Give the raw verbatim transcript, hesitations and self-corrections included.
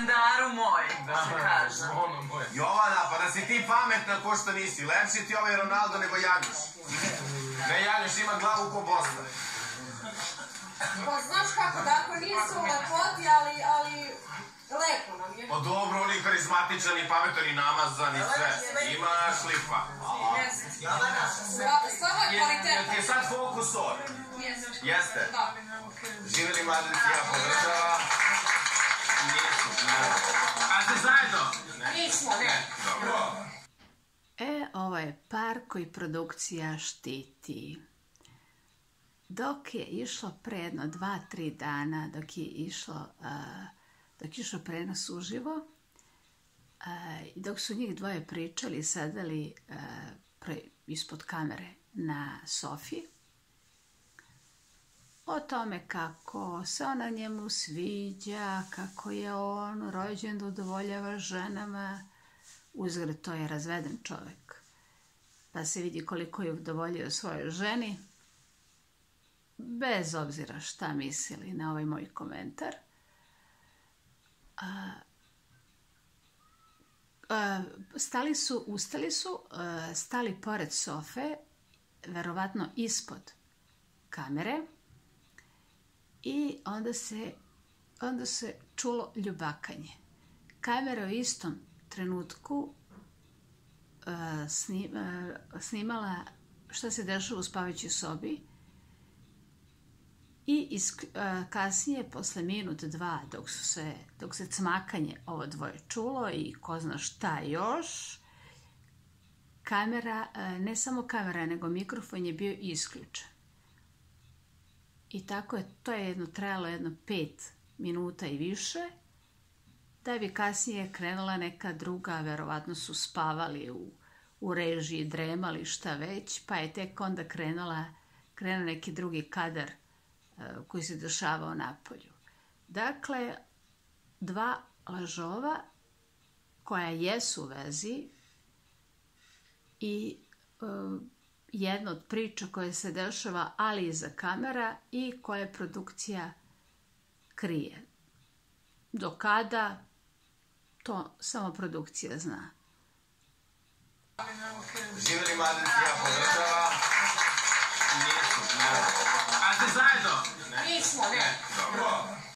kalendaru moj, se kaže. Jovana, pa da si ti pametna ko što nisi. Lepši ti ovaj Ronaldo nego Janjuš. Ne, Janjuš ima glavu ko Bosna. Pa znaš kako, dakle nisu u lepoti, ali lepo nam je. Pa dobro, on je karizmatičan i pametan i namazan i sve. Ima šlipa. Stvarno je kvalitetno. Je sad fokus on? Jeste? Da. Živjeli Madrid, ja podržava. Nisu. A ste zajedno? Nismo, ne. Dobro. E, ovo je par koji produkcija štiti. Dok je išlo pre jedno dva, tri dana, dok je išlo, dok je išlo prenos uživo, i dok su njih dvoje pričali i sedeli ispod kamere na sofi, o tome kako se ona njemu sviđa, kako je on rođen da udovoljava ženama, uzgled to je razveden čovjek, pa se vidi koliko je udovoljio svojoj ženi, bez obzira šta mislili na ovaj moj komentar. Stali su, ustali su, stali pored sofe, verovatno ispod kamere, i onda se, onda se čulo ljubakanje. Kamera u istom trenutku snimala šta se dešava u spavajućoj sobi i kasnije, posle minut, dva, dok su se, dok se cmakanje ovo dvoje čulo i ko zna šta još, kamera, ne samo kamera, nego mikrofon je bio isključen. I tako je, to je jedno trajalo jedno pet minuta i više, da bi kasnije krenula neka druga, verovatno su spavali u, u režiji, dremali šta već, pa je tek onda krenula, krenuo neki drugi kadar uh, koji se dešavao napolju. Dakle, dva lažova koja jesu u vezi i uh, jedna od priča koja se dešava, ali iza kamera, i koje produkcija krije. Do kada, to samo produkcija zna. Živjeli Madrid, ja podržava. Nisu. A ste zajedno? Nismo, ne. Dobro.